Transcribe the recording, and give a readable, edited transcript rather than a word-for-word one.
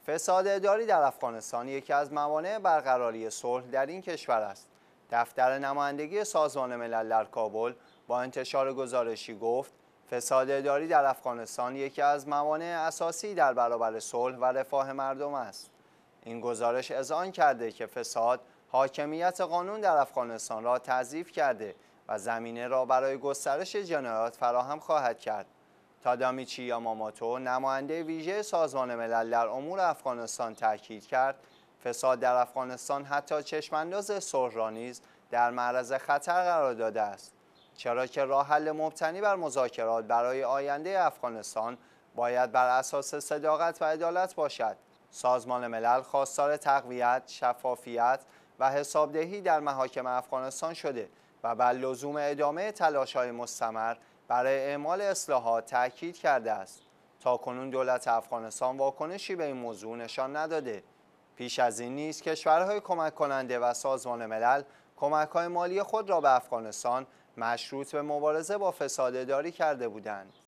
فساد اداری در افغانستان یکی از موانع برقراری صلح در این کشور است. دفتر نمایندگی سازمان ملل در کابل با انتشار گزارشی گفت فساد اداری در افغانستان یکی از موانع اساسی در برابر صلح و رفاه مردم است. این گزارش اذعان کرده که فساد حاکمیت قانون در افغانستان را تضعیف کرده و زمینه را برای گسترش جنایات فراهم خواهد کرد. تادامیچی یاماموتو، نماینده ویژه سازمان ملل در امور افغانستان، تاکید کرد فساد در افغانستان حتی چشمانداز صلح را نیز در معرض خطر قرار داده است، چرا که راه حل مبتنی بر مذاکرات برای آینده افغانستان باید بر اساس صداقت و عدالت باشد. سازمان ملل خواستار تقویت، شفافیت و حسابدهی در محاکم افغانستان شده و بر لزوم ادامه تلاش‌های مستمر برای اعمال اصلاحات تاکید کرده است. تاکنون دولت افغانستان واکنشی به این موضوع نشان نداده. پیش از این نیز کشورهای کمک کننده و سازمان ملل کمک‌های مالی خود را به افغانستان مشروط به مبارزه با فساد اداری کرده بودند.